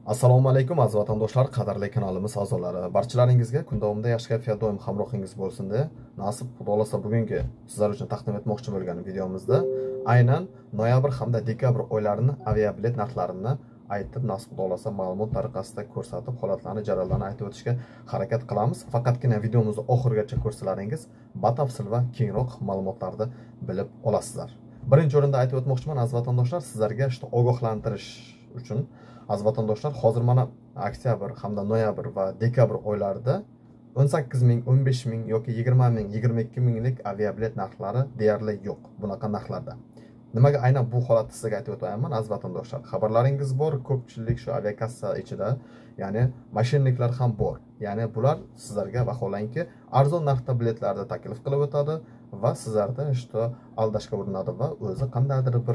Assalomu alaykum aziz vatandoshlar, qadrli kanalimiz a'zolari. Barchalaringizga kun davomida yaxshi kayfiyat doim hamrohingiz bo'lsin deb, nasib xudolasa bugungi sizlar uchun taqdim etmoqchi bo'lgan videomizda aynan noyabr hamda dekabr oylarining aviabilet narxlarini aytib, nasib xudolasa ma'lumot tariqasida ko'rsatib, holatlarni, jarayonlarni aytib o'tishga harakat qilamiz. Faqatgina videomizni oxirigacha ko'rsalaringiz, batafsil va kengroq ma'lumotlarni bilib olasizlar. Birinchi o'rinda aytib o'tmoqchiman aziz vatandoshlar, sizlarga ogohlantirish uchun aziz vatandoshlar, hozir mana oktyabr hamda noyabr va dekabr oylarida 18 ming, 15 ming yoki 20 ming, 22 minglik aviabilet narxlari deyarli yo'q bunaqa narxlarda. Nimaga aynan bu holatni sizga aytib o'taman aziz vatandoshlar? Xabarlaringiz bor, ko'pchilik shu aviakassa ichida, ya'ni mashinniklar ham bor. Ya'ni bular sizlarga vaholanki arzon narxda biletlarni taklif qilib o'tadi va sizlarni aldashga urinadi va o'zi qandaydir bir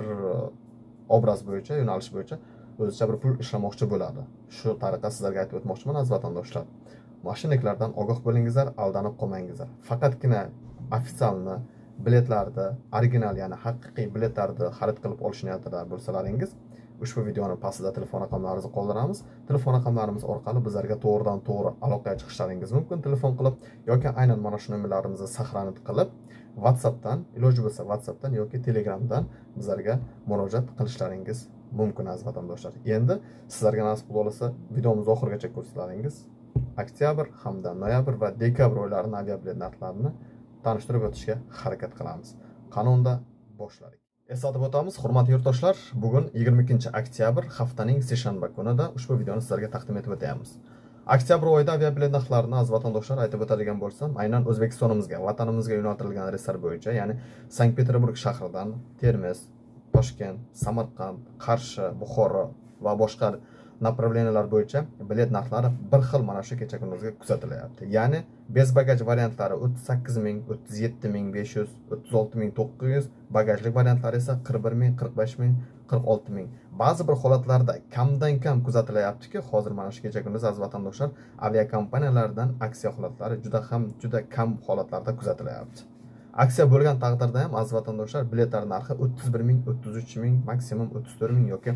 obraz bo'yicha, yo'nalish bo'yicha o'zicha bir pul ishlamoqchi bo'ladi. Shu tariqa sizlarga aytib o'tmoqchiman aziz vatandoshlar. Mashinniklardan ogoh bo'lingizlar, aldanib qolmangizlar. Faqatgina ofitsialni biletlarda, original, ya'ni haqiqiy biletlarni xarid qilib olish niyatida bo'lsalaringiz, ushbu videoni pastida telefon raqamlaringizni qoldiramiz. Telefon raqamlarimiz orqali bizlarga to'g'ridan to'g'ri aloqaga chiqishlaringiz mumkin, telefon qilib yoki aynan mana shu nomerlarimizni saqlanib qilib WhatsAppdan, iloji bo'lsa WhatsAppdan yoki Telegramdan bizlarga murojaat qilishlaringiz mumkin aziz vatandoshlar. Endi sizlarga nasib bo'lsa videomizni oxirigacha ko'rsalaringiz, oktyabr hamda noyabr va dekabr oylarining aviabilet narxlarini tanishtirib o'tishga harakat qilamiz. Qanunda boshladik. Eslatib o'tamiz, hurmatli yurtdoshlar, bugun 22 oktyabr haftaning seshanba kunida ushbu videoni sizlarga taqdim etib o'tamiz. Oktyabr oyida aviabilet narxlarini aziz vatandoshlar aytib o'tadigan bo'lsam, aynan O'zbekistonimizga, vatanimizga yo'naltirilgan reyslar bo'yicha, ya'ni Sankt-Peterburg shahridan Termiz, Toshkent, Samarqand, Qarshi, Buxoro va boshqa направлениялар bo'yicha bilet narxlari bir xil mana shu kecha kunduzga kuzatilyapti. Ya'ni bez bagaj variantlari 38 ming, 37 ming 500, 36 ming 900, bagajli variantlari esa 41 ming, 45 ming, 46 ming. Ba'zi bir holatlarda kamdan kam kuzatilyaptiki, hozir mana shu kecha kunduz aziz vatandoshlar aviakompaniyalardan aksiya holatlari juda kam holatlarda kuzatilyapti. Aksiya bo'lgan taqdirda ham aziz vatandoshlar biletlar narxi 31 ming, 33 ming, maksimum 34 ming yoki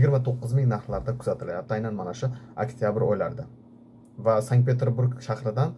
29 ming narxlarda kuzatilyapti aynan mana shu oktyabr oylarida. Va Sankt-Peterburg shahridan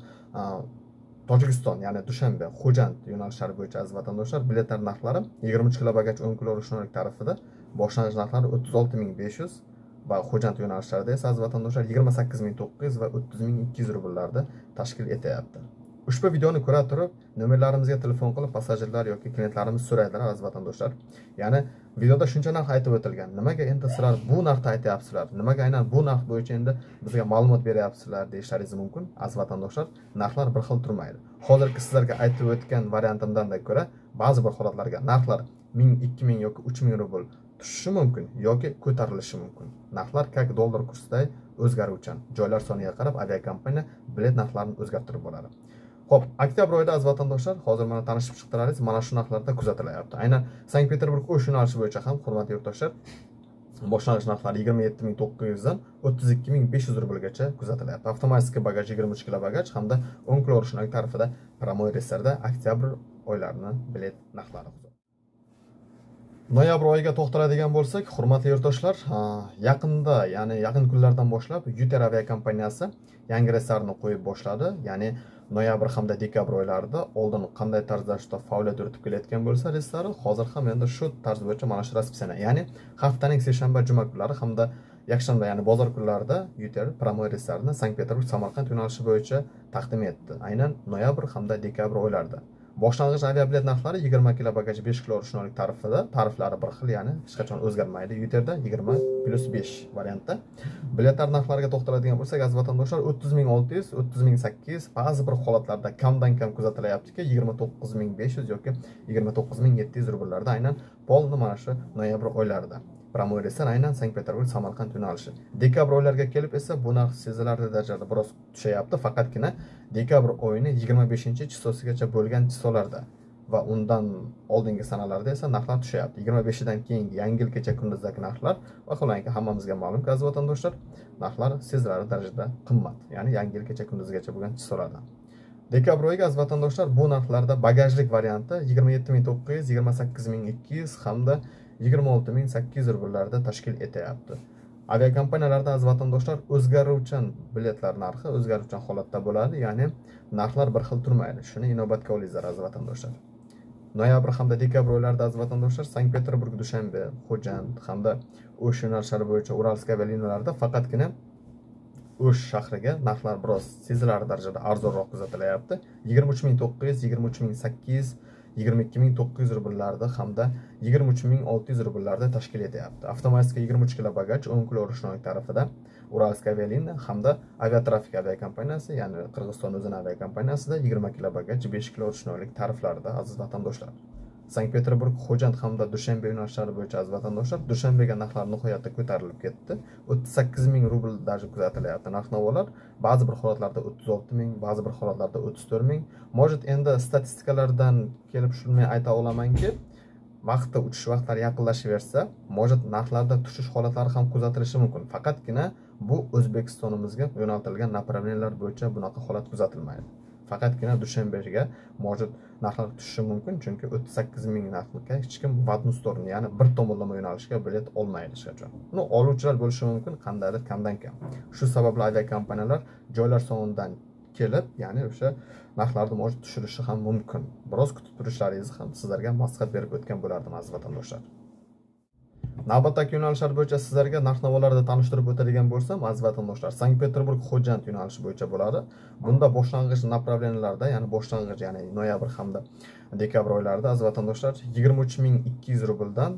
Tojikiston, ya'ni Dushanbe, Xo'jand yo'nalishlari bo'yicha aziz vatandoshlar biletlar narxlari 23 kilo bagaj 10 kilo ruchnolik tarifida boshlang'ich narxlari 36 ming 500 va Xo'jand yo'nalishlarida esa aziz vatandoshlar 28 ming 900 va 30 ming 200 rubllarda tashkil etyapti. Ushbu videoni ko'ra turib, nomerlarimizga telefon qilib passajirlar yoki klientlarimiz so'raydilar aziz vatandoshlar. Ya'ni videoda shuncha narx aytib o'tilgan. Nimaga endi sizlar bu narxni aytyapsizlar? Nimaga aynan bu narx bo'yicha endi bizga ma'lumot beryapsizlar deyishlaringiz mumkin aziz vatandoshlar. Narxlar bir xil turmaydi. Hozirgi sizlarga aytib o'tgan variantimdan ko'ra, ba'zi bir holatlarga narxlar 1000, 2000 yoki 3000 rubl tushishi mumkin yoki ko'tarilishi mumkin. Narxlar как dollar kursiday o'zgaruvchan. Joylar soniga qarab aviakompaniya bilet narxlarini o'zgartirib boradi. Xo'p, oktyabr oyida aziz vatandoshlar, hozir mana tanishib chiqdiraringiz, mana shu narxlarda kuzatilyapti. Aynan Sankt-Peterburg yo'nalishi bo'yicha ham hurmatli yurtdoshlar, boshlang'ich narxlari 27.900 dan 32.500 rublgacha kuzatilyapti. Avtomatik bagaj 23 kilo bagaj hamda 10 kilo ruchnolik tarifida promoy reyslarda oktyabr oylarining bilet narxlari. Noyabr oyiga to'xtaladigan bo'lsak, hurmatli yurtdoshlar, yaqinda, ya'ni yaqin kunlardan boshlab Yuter aviakompaniyasi yangi reyslarni qo'yib boshladi. Ya'ni noyabr hamda dekabr oylarida oldin qanday tarzda faoliyat yuritib kelayotgan bo'lsa reyslari, hozir ham endi shu tarz bo'yicha mana shu raspisiya. Ya'ni haftaning seshanba, juma kunlari hamda yakshanba, ya'ni bozor kunlarida Yuter promoy reyslarini Sankt-Peterburg, Samarqand yo'nalishi bo'yicha taqdim etdi. Aynan noyabr hamda dekabr oylarida. Boshlang'ich aviabilet narxlari 20 kilo bagaj 5 kilo ruchnolik tarifida, tariflari bir xil, ya'ni hech qachon o'zgarmaydi. Yuterda 20+5 variantda. Biletlar narxlariga to'xtaladigan bo'lsak, aziz vatandoshlar 30.600, 30.800, ba'zi bir holatlarda kamdan kam kuzatilyaptiki, 29.500 yoki 29.700 rubllarda aynan polni mana shu noyabr oylarida. Promoy reyslar aynan Sankt-Peterburg, Samarqand yo'nalishi. Dekabr oylariga kelib esa bu narx sezilarli darajada biroz tushyapti, faqatgina dekabr oyining 25-chisosigacha bo'lgan chisolarda va undan oldingi sanalarda esa narxlar tushyapti. 25dan keyingi yangi yil kecha kunduzdagi narxlar vaholanki hammamizga ma'lum aziz vatandoshlar, narxlar sezilarli darajada qimmat, ya'ni yangi yil kecha kunduzgacha bo'lgan chisolarda. Dekabr oyiga aziz vatandoshlar bu narxlarda bagajlik varianti 27.900, 28.200 hamda 26.800 rubllarda tashkil etyapti. Aviakompaniyalarda aziz vatandoshlar o'zgaruvchan biletlar narxi o'zgaruvchan holatda bo'ladi, ya'ni narxlar bir xil turmaydi. Shuni inobatga olingizlar aziz vatandoshlar. Noyabr hamda dekabr oylarida aziz vatandoshlar Sankt-Peterburg, Dushanbe, Xo'jand hamda O'sh yo'nalishlari bo'yicha Uralsk avialiniyalarida faqatgina O'sh shahriga narxlar biroz sezilarli darajada arzonroq kuzatilyapti. 23.900, 23.800, 22.900 rubllarda hamda 23.600 rubllarda tashkil etyapti. Avtomatika 23 kg bagaj 10 kg ruchnoy tarafida Uralsk avialiniya hamda Aviatrafik aviakompaniyasi, ya'ni Qirg'iziston o'zining aviakompaniyasida 20 kg bagaj 5 kg ruchnoylik tariflarda aziz vatandoshlar. Sankt-Peterburg, Xo'jand hamda Dushanbe yo'nalishlari bo'yicha aziz vatandoshlar, Dushanbega narxlar nihoyatda ko'tarilib ketdi. 38.000 rubl darajada kuzatilyapti narx-navolar. Ba'zi bir holatlarda 36.000, ba'zi bir holatlarda 34.000. Mojit endi statistikalardan kelib shuni ayta olamanki, vaqtda uchish vaqtlari yaqinlashaversa, mojit narxlarda tushish holatlari ham kuzatilishi mumkin. Faqatgina bu O'zbekistonimizga yo'naltirilgan направлениялар bo'yicha bunaqa holat kuzatilmaydi. Faqatgina Dushanbega mojit narxlar tushishi mumkin, chunki 38.000 narxga hech kim в одну сторону, ya'ni bir tomonlama yo'nalishga bilet olmaydi hech qachon. Uni oluvchilar bo'lishi mumkin, qandaydir kamdan kam. Shu sababli aviakompaniyalar joylar sonidan kelib, ya'ni o'sha narxlarni mojit tushirishi ham mumkin. Biroz kutib turishlaringizni ham sizlarga maslahat berib o'tgan bo'lardim aziz vatandoshlar. Navbatdagi yo'nalishlar bo'yicha sizlarga narx-navolarni tanishtirib o'tadigan bo'lsam, aziz vatandoshlar, Sankt-Peterburg, Xo'jand yo'nalishi bo'yicha bo'ladi. Bunda boshlang'ich направленияларда, ya'ni boshlang'ich, ya'ni noyabr hamda dekabr oylarida aziz vatandoshlar 23.200 rubldan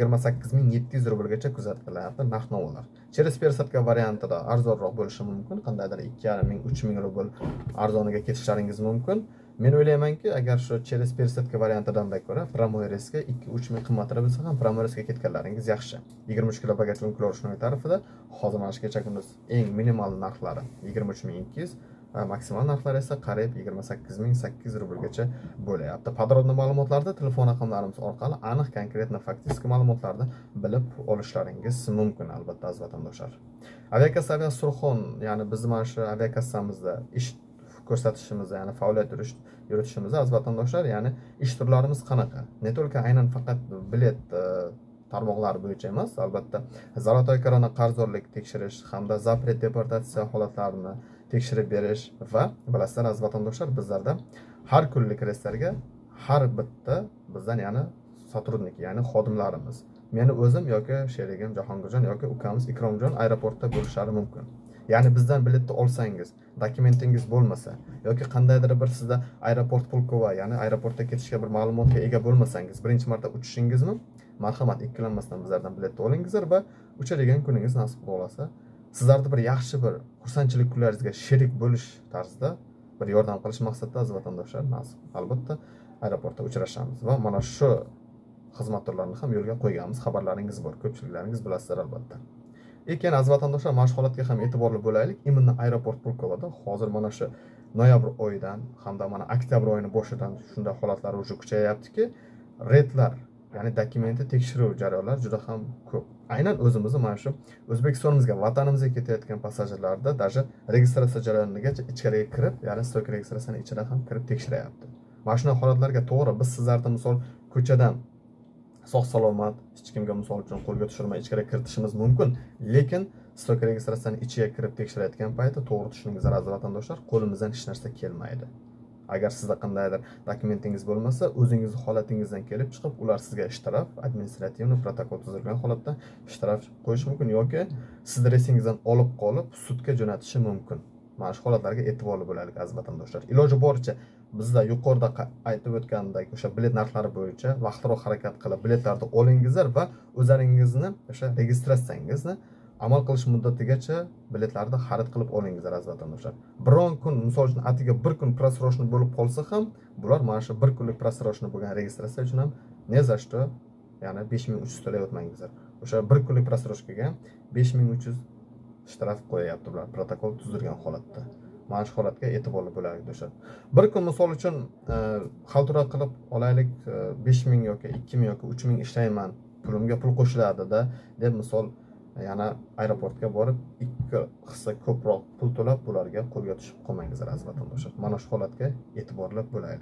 28.700 rublgacha kuzatilyapti narx-navolar. Через пересадка variantida arzonroq bo'lishi mumkin, qandaydir 2.500-3.000 rubl arzoniga ketishlaringiz mumkin. Men o'ylaymanki, agar shu через пересадка variantidan ko'ra prямой reysga 2-3 ming qimmatroq bo'lsa ham prямой reysga ketganlaringiz yaxshi. 23 kg bagaj 10 kg ruchnoy tarifida hozir mana shu kecha kunduz eng minimal narxlari 23.200, maksimal narxlar esa qariyb 28.800 rublgacha bo'layapti. Podrobniy ma'lumotlarda telefon raqamlarimiz orqali aniq konkretni faktik ma'lumotlarni bilib olishlaringiz mumkin albatta aziz vatandoshlar. Aviakassa Aviasurxon, ya'ni biz mana shu aviakassamizda ish ko'rsatishimizda, ya'ni faoliyat yuritishimizda aziz vatandoshlar, ya'ni ish turlarimiz qanaqa? Ne только aynan faqat bilet tarmoqlari bo'yicha emas, albatta Zolotoy korona qarzdorlik tekshirish hamda zapret deportatsiya holatlarini tekshirib berish va bilasizlar aziz vatandoshlar, bizlarda har kunlik reyslarga har bitta bizdan, ya'ni sotrudnik, ya'ni xodimlarimiz, meni o'zim yoki sherigim Jahongirjon yoki ukamiz Ikromjon aeroportda bo'lishlari mumkin. Ya'ni bizdan biletni olsangiz, dokumentingiz bo'lmasa yoki qandaydir bir sizda aeroport pulkova, ya'ni aeroportga ketishga bir ma'lumotga ega bo'lmasangiz, birinchi marta uchishingizmi, marhamat ikkilanmasdan bizlardan biletni olingizlar va uchadigan kuningiz nasib bo'lsa, sizlarni bir yaxshi bir xursandchilik kunlaringizga sherik bo'lish tarzida bir yordam qilish maqsadida aziz vatandoshlar, nasib albatta aeroportda uchrashamiz va mana shu xizmat turlarini ham yo'lga qo'yganmiz, xabarlaringiz bor, ko'pchiliklaringiz bilasizlar albatta. Lekin aziz vatandoshlar, mana shu holatga ham e'tiborli bo'laylik. Imminni aeroport Pulkovada hozir mana shu noyabr oyidan hamda mana oktyabr oyining boshidan shunday holatlar уже kuchayaptiki, reydlar, ya'ni dokumenti tekshiruv jarayonlari juda ham ko'p. Aynan o'zimizni mana shu O'zbekistonimizga, vatanimizga ketayotgan passajirlarda даже registratsiya jarayonigacha ichkariga kirib, ya'ni stok registratsiyani ichida ham kirib tekshiryapti. Mana shunday holatlarga to'g'ri biz sizlarni misol ko'chadan sog'-salomat hech kimga misol uchun qo'lga tushirmay ichkariga kiritishimiz mumkin, lekin stok registratsiyani ichiga kirib tekshirayotgan payti to'g'ri tushuningizlar aziz vatandoshlar, qo'limizdan hech narsa kelmaydi. Agar sizda qandaydir dokumentingiz bo'lmasa, o'zingizni holatingizdan kelib chiqib, ular sizga ishtiraf, administrativniy protokol tuzilgan holatda ishtiraf qo'yish mumkin yoki sizni reysingizdan olib qolib sudga jo'natishi mumkin. Mana shu holatlarga e'tiborli bo'laylik aziz vatandoshlar. Iloji boricha bizda yuqorida aytib o'tgandek o'sha bilet narxlari bo'yicha vaqtliroq harakat qilib biletlarni olingizlar va o'zlaringizni o'sha registratsiyangizni amal qilish muddatigacha biletlarni xarid qilib olingizlar aziz vatandoshlar. Biron kun, misol uchun atiga bir kun prasrochni bo'lib qolsa ham, bular mana shu bir kunlik prasrochni bo'lgan registratsiya uchun ham ne za что, ya'ni 5300 to'lay o'tmangizlar. O'sha bir kunlik prasrochkaga 5300 ishtiraf qo'yapti ular protokol tuzilgan holatda. Mana shu holatga e'tiborli bo'laylik do'stlar. Bir kun misol uchun xaltura qilib olaylik, 5000 yoki 2000 yoki 3000 ishlayman, pulimga pul qo'shiladi-da deb misol yana aeroportga borib ikki hissa ko'proq pul to'lab ularga qo'lga tushib qolmangizlar aziz vatandoshlar. Mana shu holatga e'tiborli bo'laylik.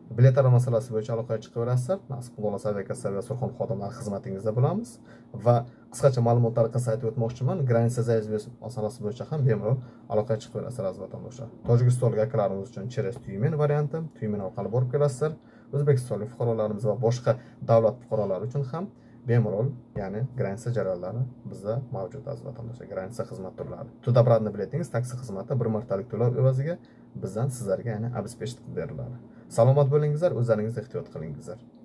biletlar masalasi bo'yicha aloqaga chiqaverasizlar. Nasib bo'lsa aviakassa va Surxon xodimlari xizmatingizda bo'lamiz va qisqacha ma'lumotlar haqida aytib o'tmoqchiman. Granitsa zaezbes masalasi bo'yicha ham bemalol aloqaga chiqaverasizlar aziz vatandoshlar. Tojikistonlik akalarimiz uchun Cheres Tyumen varianti, Tyumen orqali borib kelasizlar. O'zbekistonlik fuqarolarimiz va boshqa davlat fuqarolari uchun ham bemalol, ya'ni granitsa jarayonlari bizda mavjud aziz vatandoshlar. Granitsa xizmat turlari. Tudobradni biletingiz taksi xizmati bir martalik to'lov evaziga bizdan sizlarga yana обеспечить qilib beriladi. Salomat bo'lingizlar, o'zlaringizni ehtiyot qilingizlar.